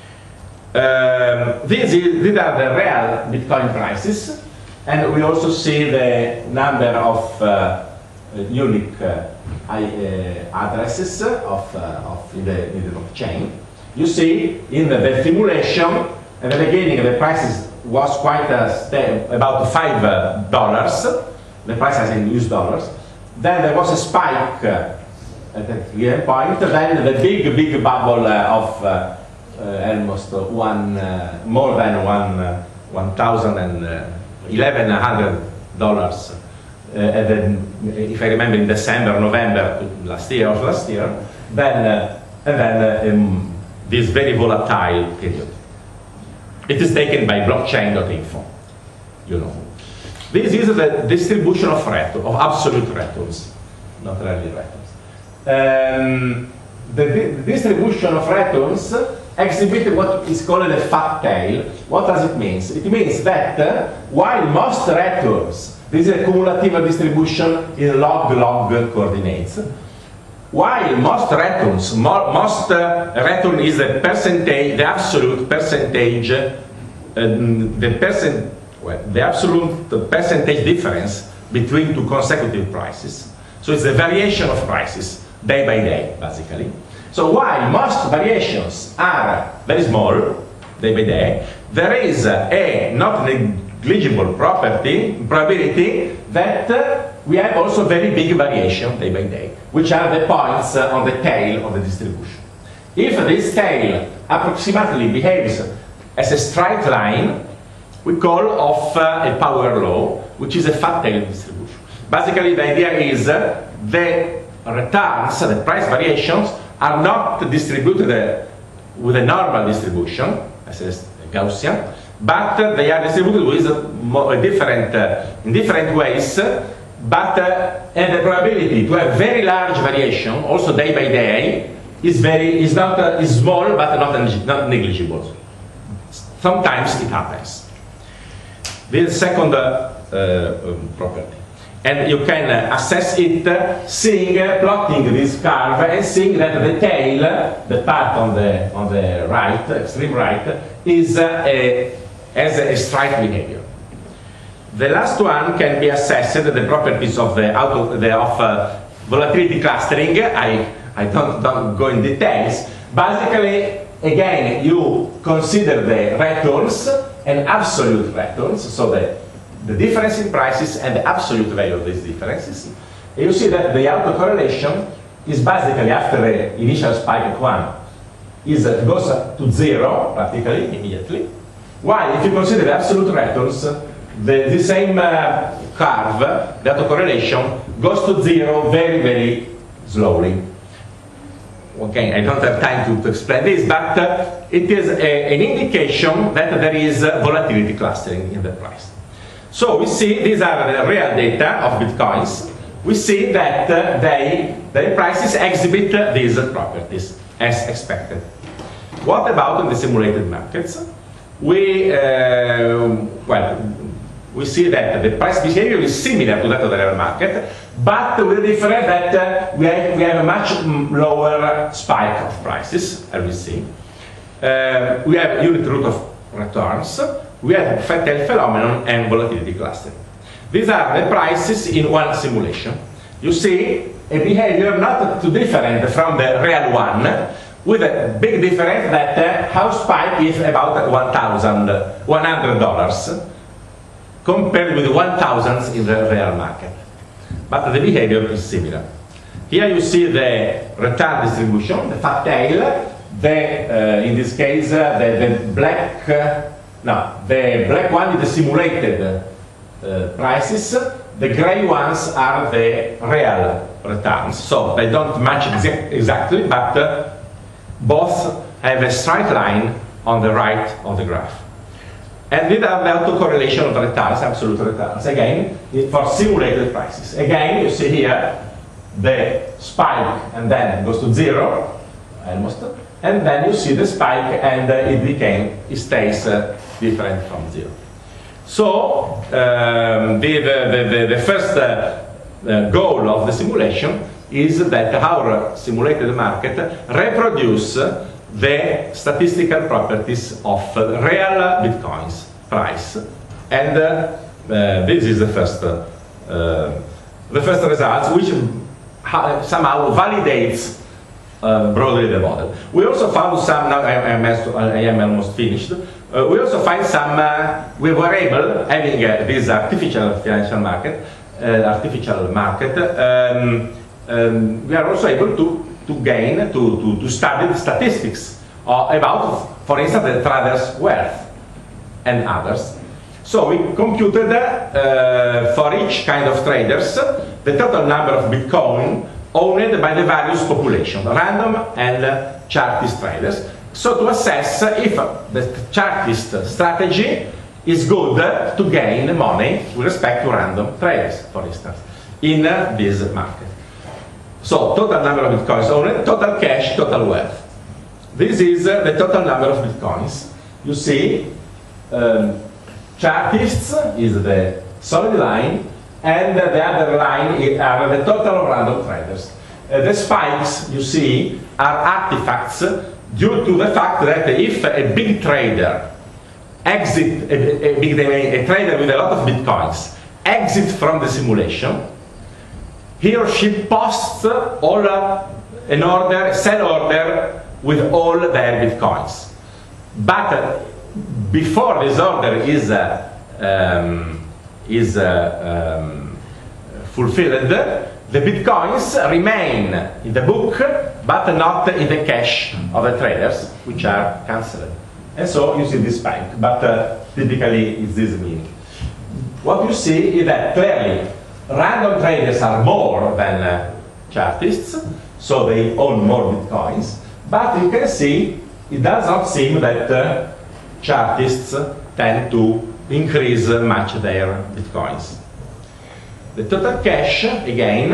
Um, these, is, these are the real Bitcoin prices, and we also see the number of uh, unique uh, I, uh, addresses of, uh, of in the, in the blockchain. You see in the, the simulation at the beginning the prices was quite uh, about five dollars. The price as in U S dollars. Then there was a spike uh, at a given point. Then the big big bubble uh, of uh, uh, almost one uh, more than one uh, one thousand and uh, eleven hundred dollars. Uh, and then, if I remember, in December, November last year, of last year, then uh, and then uh, um, this very volatile period. It is taken by blockchain dot info. You know, this is the distribution of return, of absolute returns, not really returns. Um, the, the distribution of returns exhibit what is called a fat tail. What does it mean? It means that uh, while most returns, this is a cumulative distribution in log-log coordinates. While most returns, mo most uh, return is the percentage, the absolute percentage, uh, the percent, well, the absolute percentage difference between two consecutive prices. So it's the variation of prices day by day, basically. So while most variations are very small, day by day, there is a not negligible property, probability, that uh, we have also very big variation day by day, which are the points uh, on the tail of the distribution. If this tail approximately behaves as a straight line, we call of uh, a power law, which is a fat tail distribution. Basically, the idea is uh, the returns, the price variations, are not distributed uh, with a normal distribution, as a Gaussian, but uh, they are distributed with uh, different, uh, in different ways, uh, but uh, and the probability to have very large variation, also day by day, is very is not uh, is small but not not negligible. Sometimes it happens. This is second uh, uh, um, property, and you can uh, assess it uh, seeing uh, plotting this curve and seeing that the tail, the part on the on the right, extreme right, is uh, a, has a straight behavior. The last one can be assessed, the properties of the, auto, the of uh, volatility clustering. I, I don't, don't go in details. Basically, again, you consider the returns and absolute returns, so the, the difference in prices and the absolute value of these differences. And you see that the autocorrelation is basically after the initial spike at one, is, uh, goes to zero practically immediately. While if you consider the absolute returns, The, the same uh, curve, the autocorrelation, goes to zero very, very slowly. Okay, I don't have time to, to explain this, but uh, it is a, an indication that there is uh, volatility clustering in the price. So we see, these are the real data of Bitcoins. We see that uh, they, their prices exhibit uh, these properties as expected. What about in the simulated markets? We, uh, well, we see that the price behavior is similar to that of the real market, but with the difference that uh, we, have, we have a much lower spike of prices, as we see. Uh, we have unit root of returns, we have fat tail phenomenon and volatility clustering. These are the prices in one simulation. You see a behavior not too different from the real one, with a big difference that uh, house spike is about one thousand, one hundred dollars compared with one thousand in the real market. But the behavior is similar. Here you see the return distribution, the fat tail, the, uh, in this case, uh, the, the black, uh, no, the black one is the simulated uh, prices, the gray ones are the real returns. So they don't match exa exactly, but uh, both have a straight line on the right of the graph. And these are the autocorrelation of the returns, absolute returns, again, for simulated prices. Again, you see here the spike and then it goes to zero, almost, and then you see the spike and uh, it became, it stays uh, different from zero. So, um, the, the, the, the first uh, uh, goal of the simulation is that our simulated market reproduce the statistical properties of real Bitcoins price, and uh, uh, this is the first, uh, uh, the first result, which somehow validates uh, broadly the model. We also found some. Now I, I, am, I am almost finished. Uh, we also find some. Uh, we were able, having uh, this artificial financial market, uh, artificial market. Um, um, we are also able to to gain, to, to, to study the statistics uh, about, for instance, the traders' wealth and others. So we computed uh, for each kind of traders the total number of Bitcoin owned by the various population, random and uh, Chartist traders, so to assess if the Chartist strategy is good to gain money with respect to random traders, for instance, in uh, this market. So, total number of Bitcoins owned, total cash, total wealth. This is uh, the total number of Bitcoins. You see, um, Chartists is the solid line, and uh, the other line is, are the total of random traders. Uh, the spikes, you see, are artifacts due to the fact that if a big trader exit, a, a, big, a trader with a lot of Bitcoins, exit from the simulation, he or she posts all uh, an order, sell order with all their Bitcoins. But uh, before this order is, uh, um, is uh, um, fulfilled, the Bitcoins remain in the book, but not in the cash of the traders, which are cancelled. And so you see this spike, but uh, typically it's this meaning. What you see is that clearly random traders are more than uh, Chartists, so they own more Bitcoins, but you can see it does not seem that uh, Chartists tend to increase uh, much their Bitcoins. The total cash, again,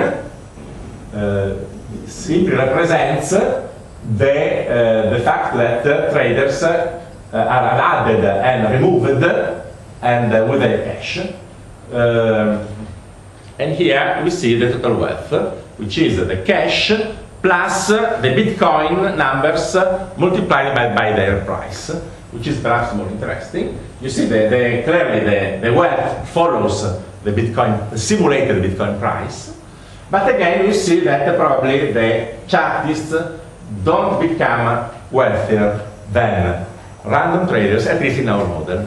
uh, simply represents the, uh, the fact that uh, traders uh, are added and removed and uh, with their cash. Uh, And here we see the total wealth, which is the cash plus the Bitcoin numbers multiplied by, by their price, which is perhaps more interesting. You see the, the, clearly the, the wealth follows the Bitcoin, the simulated Bitcoin price. But again, you see that probably the Chartists don't become wealthier than random traders, at least in our model.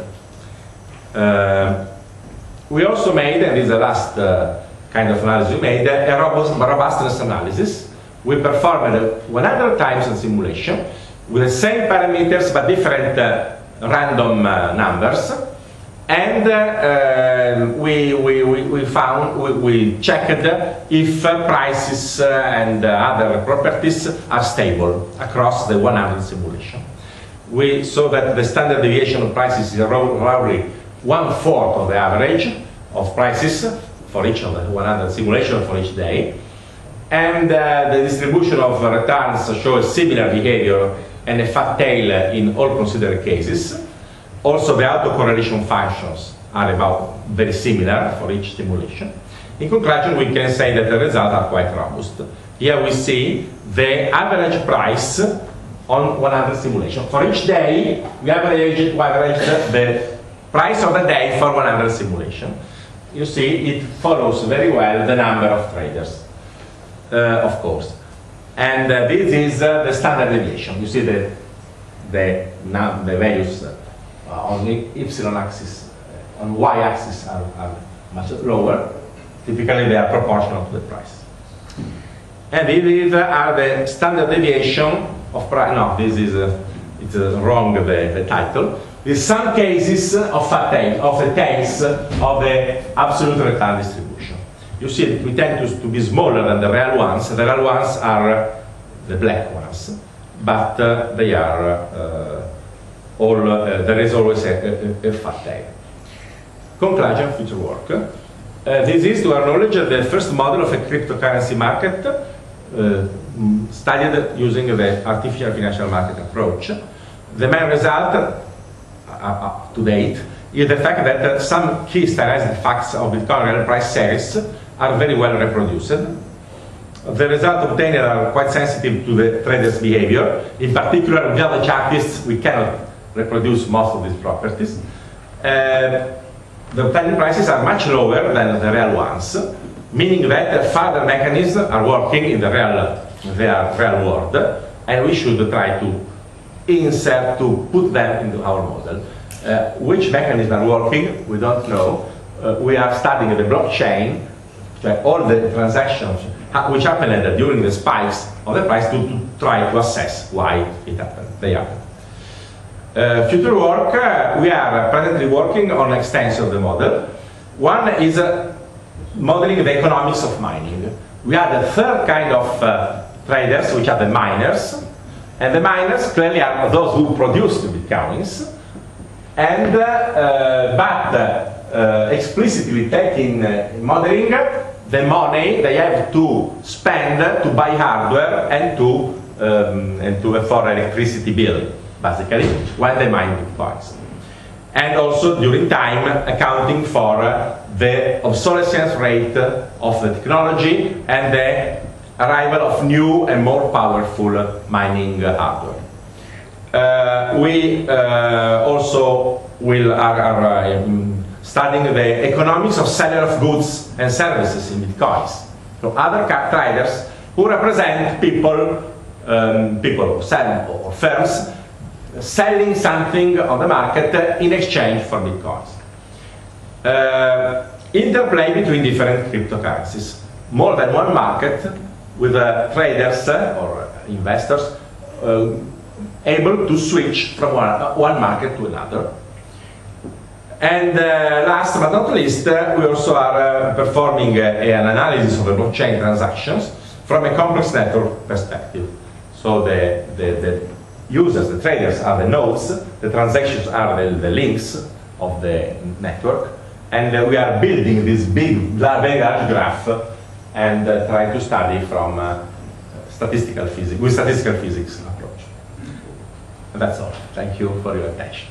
Uh, We also made, and this is the last uh, kind of analysis we made, a robust, robustness analysis. We performed one hundred times in simulation with the same parameters but different uh, random uh, numbers. And uh, uh, we, we, we, we found, we, we checked if uh, prices uh, and uh, other properties are stable across the one hundred simulation. We saw that the standard deviation of prices is roughly one-fourth of the average of prices for each of the one hundred simulations for each day. And uh, the distribution of returns shows similar behavior and a fat tail in all considered cases. Also, the autocorrelation functions are about very similar for each simulation. In conclusion, we can say that the results are quite robust. Here we see the average price on one hundred simulations. For each day, we average, we average the price of the day for one hundred simulations. You see, it follows very well the number of traders, uh, of course. And uh, this is uh, the standard deviation. You see the, the, the values uh, on the y-axis, uh, on y-axis are, are much lower. Typically, they are proportional to the price. And these are the standard deviation of price. No, this is uh, it's uh, wrong, the, the title. With some cases of attain, of the tails of the absolute return distribution. You see, we tend to, to be smaller than the real ones. The real ones are uh, the black ones, but uh, they are uh, all. Uh, there is always a, a, a fat tail. Conclusion, future work. Uh, this is, to our knowledge, the first model of a cryptocurrency market uh, studied using the artificial financial market approach. The main result, uh, up to date, is the fact that uh, some key stylistic facts of Bitcoin real price series are very well reproduced. The results obtained are quite sensitive to the trader's behavior. In particular, with other chartists, we cannot reproduce most of these properties. Uh, The obtained prices are much lower than the real ones, meaning that further mechanisms are working in the real, the real world, and we should try to insert, to put them into our model. Uh, which mechanisms are working, we don't know. Uh, we are studying the blockchain, so all the transactions which happened during the spikes of the price to, to try to assess why it happened. They happen. Uh, future work, uh, we are presently working on an extension of the model. One is uh, modeling the economics of mining. We have the third kind of uh, traders, which are the miners. And the miners clearly are those who produce the bitcoins. And, uh, uh, but uh, explicitly taking uh, modeling the money they have to spend to buy hardware and to, um, and to for electricity bill, basically, when they mine bitcoins. And also, during time, accounting for uh, the obsolescence rate of the technology and the arrival of new and more powerful mining hardware. Uh, we uh, also will are, are um, studying the economics of seller of goods and services in bitcoins. So other traders who represent people, um, people sell, or firms selling something on the market in exchange for bitcoins. Uh, interplay between different cryptocurrencies. More than one market with uh, traders uh, or uh, investors uh, able to switch from one, uh, one market to another. And uh, last but not least, uh, we also are uh, performing uh, an analysis of the blockchain transactions from a complex network perspective. So the, the, the users, the traders are the nodes, the transactions are the, the links of the network, and uh, we are building this big, very large graph and uh, trying to study from uh, statistical physics, with statistical physics approach. And that's all. Thank you for your attention.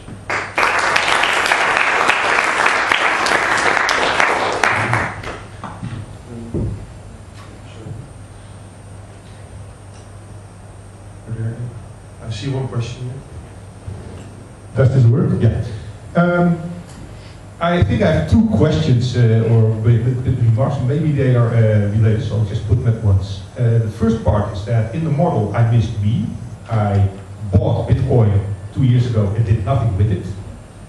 I see one question here. Does this work? Yeah. Um, I think I have two questions uh, or remarks. Maybe they are uh, related, so I'll just put them at once. Uh, the first part is that in the model I missed me. I bought Bitcoin two years ago and did nothing with it.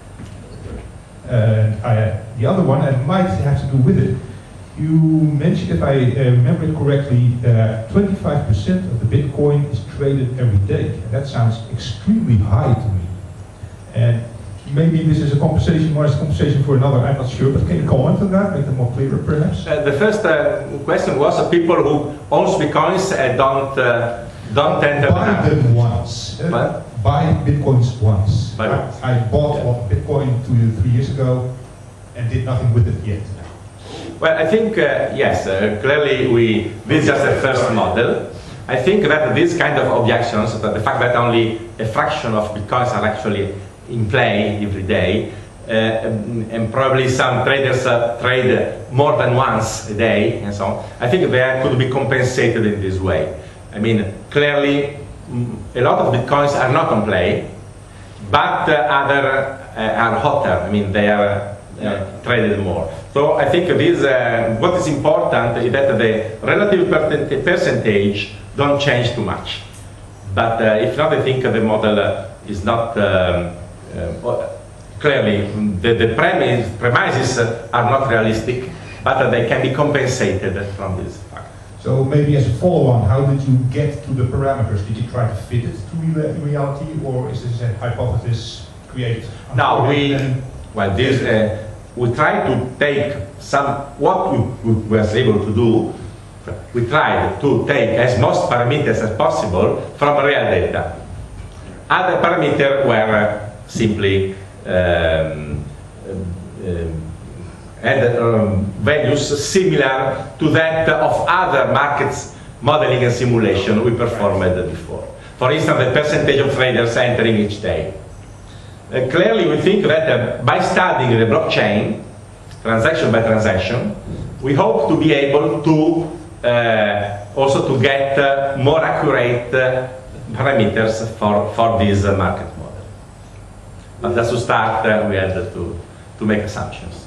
And I, the other one, and it might have to do with it. You mentioned, if I uh, remember it correctly, that twenty-five percent of the Bitcoin is traded every day. And that sounds extremely high to me. And maybe this is a conversation, more as a conversation for another, I'm not sure, but can you comment on that, make it more clearer perhaps? Uh, the first uh, question was uh, people who owns Bitcoins and don't, uh, don't tend to buy them once. Uh, what? Buy Bitcoins once. Buy I, once. I bought Yeah. one Bitcoin two, three years ago and did nothing with it yet. Well, I think, uh, yes, uh, clearly we, this is just the first model. I think that this kind of objections, that the fact that only a fraction of Bitcoins are actually in play every day, uh, and probably some traders uh, trade more than once a day, and so on. I think they could be compensated in this way. I mean, clearly, a lot of bitcoins are not on play, but uh, other uh, are hotter. I mean, they are uh, traded more. So I think this, uh, what is important is that the relative percentage don't change too much. But uh, if not, I think the model uh, is not um, uh, clearly the, the premise, premises are not realistic, but uh, they can be compensated from this fact. So maybe as a follow-on, how did you get to the parameters? Did you try to fit it to re reality, or is this a hypothesis created? No, we well this uh, we try to take some what we, we were able to do. We tried to take as most parameters as possible from real data. Other parameters were uh, simply um, um, and um, values similar to that of other markets modeling and simulation we performed before. For instance, the percentage of traders entering each day. Uh, clearly, we think that uh, by studying the blockchain, transaction by transaction, we hope to be able to uh, also to get uh, more accurate uh, parameters for, for this uh, market model. But just to start, uh, we had to, to make assumptions.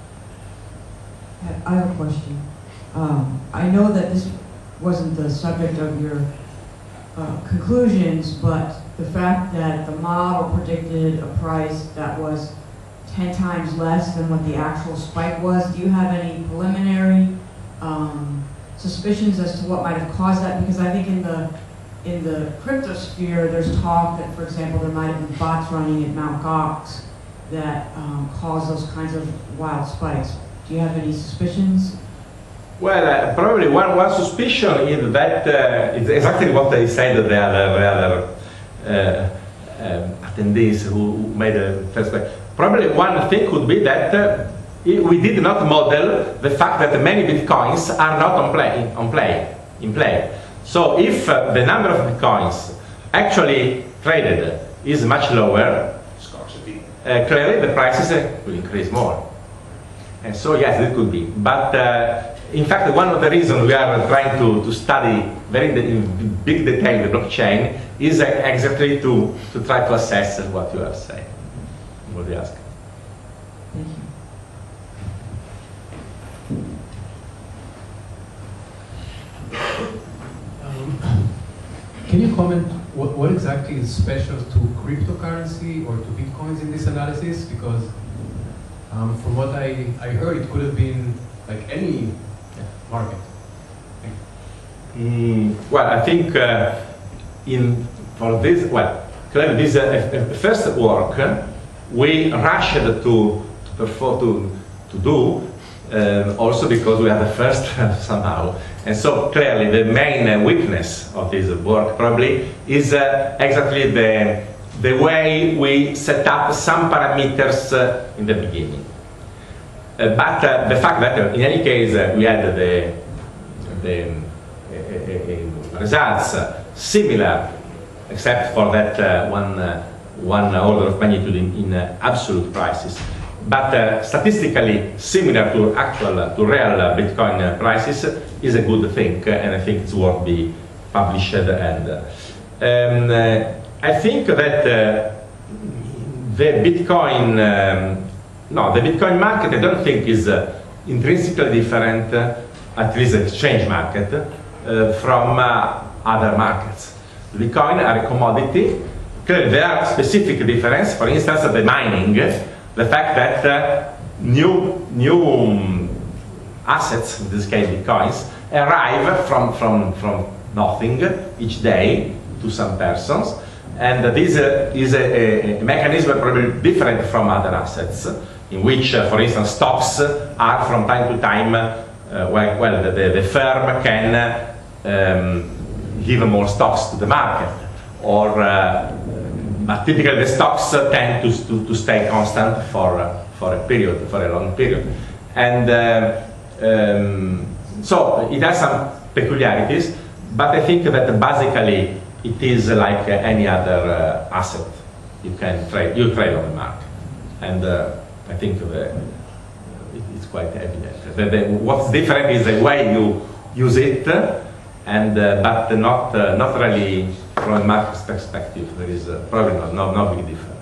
I have a question. Um, I know that this wasn't the subject of your uh, conclusions, but the fact that the model predicted a price that was ten times less than what the actual spike was, do you have any preliminary um, suspicions as to what might have caused that? Because I think in the in the cryptosphere, there's talk that, for example, there might have been bots running at Mount Gox that um, cause those kinds of wild spikes. Do you have any suspicions? Well, uh, probably one, one suspicion is that uh, it's exactly what they said the other, the other uh, um, attendees who made the first point. Probably one thing could be that uh, we did not model the fact that many bitcoins are not on play, on play, in play. So if uh, the number of bitcoins actually traded is much lower, uh, clearly the prices uh, will increase more. And so yes, it could be. But uh, in fact, one of the reasons we are trying to, to study very de in big detail the blockchain is uh, exactly to, to try to assess what you are saying, what you ask. Thank you. Um, can you comment what, what exactly is special to cryptocurrency or to bitcoins in this analysis? Because Um, from what I, I heard, it could have been like any market. Mm, well, I think uh, in for this, well, clearly this uh, first work uh, we rushed to to perform to to do uh, also because we are the first somehow, and so clearly the main uh, weakness of this work probably is uh, exactly the the way we set up some parameters uh, in the beginning. Uh, but uh, the fact that uh, in any case uh, we had the, the uh, uh, results uh, similar, except for that uh, one, uh, one order of magnitude in, in uh, absolute prices, but uh, statistically similar to actual, uh, to real uh, Bitcoin uh, prices is a good thing, uh, and I think it's worth be published. And uh, um, uh, I think that uh, the Bitcoin, um, no, the Bitcoin market I don't think is uh, intrinsically different, uh, at least the exchange market, uh, from uh, other markets. Bitcoin are a commodity. Clearly there are specific differences, for instance the mining, the fact that uh, new, new um, assets, in this case Bitcoins, arrive from, from, from nothing each day to some persons. And this uh, is a, a mechanism probably different from other assets, in which, uh, for instance, stocks are from time to time, uh, well, well the, the firm can um, give more stocks to the market, or uh, but typically the stocks tend to, to, to stay constant for, uh, for a period, for a long period. And uh, um, so it has some peculiarities, but I think that basically it is like uh, any other uh, asset. you can trade, you trade on the market. And uh, I think the, it, it's quite evident. The, the, what's different is the way you use it, and uh, but not uh, not really from a market perspective. There is uh, probably not, no, no big difference.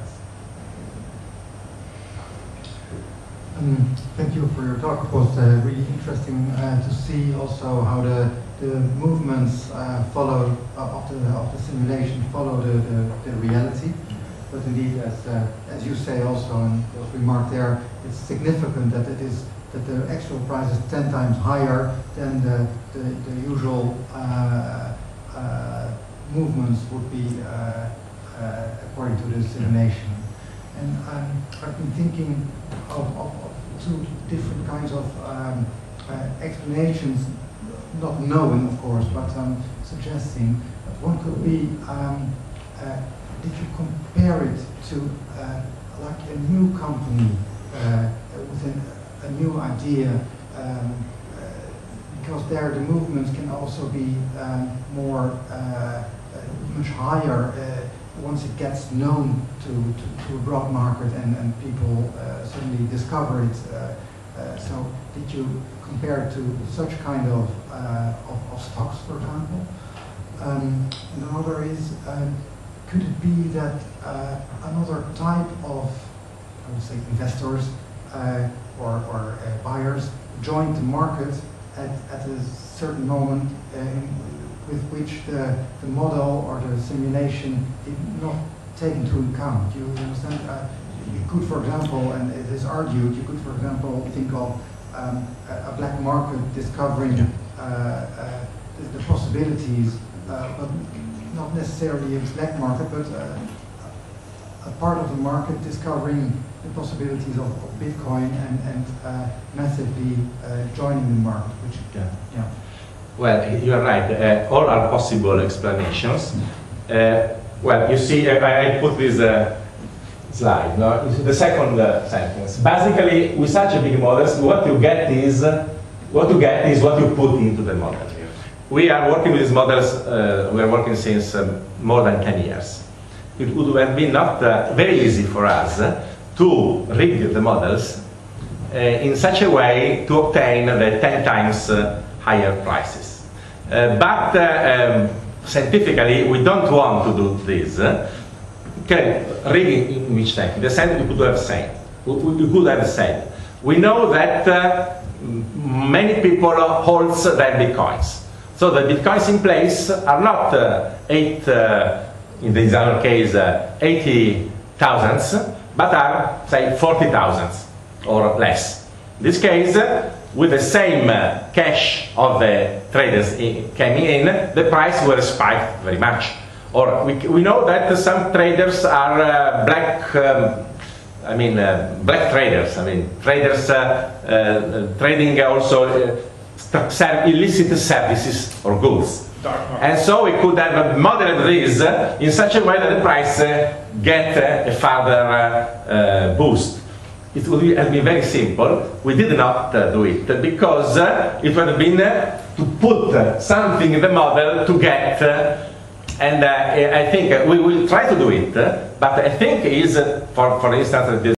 Um, thank you for your talk. It was uh, really interesting uh, to see also how the, the movements uh, follow uh, of, the, of the simulation follow the, the, the reality. But indeed, as uh, as you say also, and it was remarked there, it's significant that it is that the actual price is ten times higher than the the, the usual uh, uh, movements would be uh, uh, according to the simulation. And um, I've been thinking of, of, of two different kinds of um, uh, explanations, not knowing, of course, but um, suggesting that one could be, um, uh, did you compare it to uh, like a new company uh, with an, a new idea, um, uh, because there the movements can also be um, more, uh, much higher uh, once it gets known to, to, to a broad market and, and people uh, suddenly discover it. Uh, uh, so did you compare it to such kind of, uh, of, of stocks, for example? Um, and another is, uh, could it be that uh, another type of, I would say, investors uh, or, or uh, buyers joined the market at, at a certain moment uh, in, with which the, the model or the simulation did not take into account? You understand? Uh, you could, for example, and it is argued, you could, for example, think of um, a, a black market discovering uh, uh, the, the possibilities, uh, but not necessarily a black market, but uh, a part of the market discovering the possibilities of, of Bitcoin and, and uh, massively uh, joining the market, which, Yeah. yeah. Well, you are right. Uh, all are possible explanations. Uh, well, you see, I, I put this uh, slide. No? You see the second uh, sentence. Basically, with such a big models, what you get is what you get is what you put into the model. We are working with these models. Uh, we are working since um, more than ten years. It would have been not uh, very easy for us uh, to rig the models uh, in such a way to obtain the ten times uh, higher prices. Uh, but uh, um, scientifically, we don't want to do this. Okay, rigging in which sense? In the sense we could have said, we, we could have said, we know that uh, many people hold their bitcoins. So the bitcoins in place are not uh, eight, uh, in this other case, uh, eighty thousands, but are, say, forty thousands or less. In this case, uh, with the same uh, cash of the traders in, coming in, the price will spike very much. Or we, we know that some traders are uh, black, um, I mean, uh, black traders. I mean, traders uh, uh, trading also uh, serve illicit services or goods. And so we could have modeled this in such a way that the price uh, get uh, a further uh, uh, boost. It would have been very simple. We did not uh, do it because uh, it would have been uh, to put uh, something in the model to get, uh, and uh, I think uh, we will try to do it, uh, but I think is, uh, for, for instance,